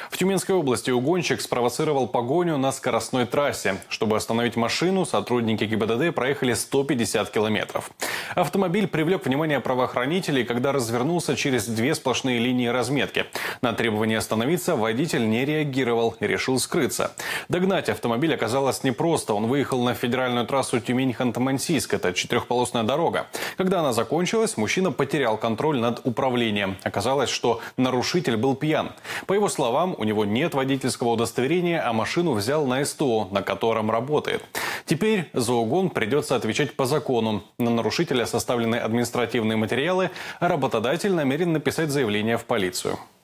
В Тюменской области угонщик спровоцировал погоню на скоростной трассе. Чтобы остановить машину, сотрудники ГИБДД проехали 150 километров. Автомобиль привлек внимание правоохранителей, когда развернулся через две сплошные линии разметки. На требование остановиться водитель не реагировал и решил скрыться. Догнать автомобиль оказалось непросто. Он выехал на федеральную трассу Тюмень-Ханты-Мансийск. Это четырехполосная дорога. Когда она закончилась, мужчина потерял контроль над управлением. Оказалось, что нарушитель был пьян. По его словам, у него нет водительского удостоверения, а машину взял на СТО, на котором работает. Теперь за угон придется отвечать по закону. На нарушителя составлены административные материалы, а работодатель намерен написать заявление в полицию.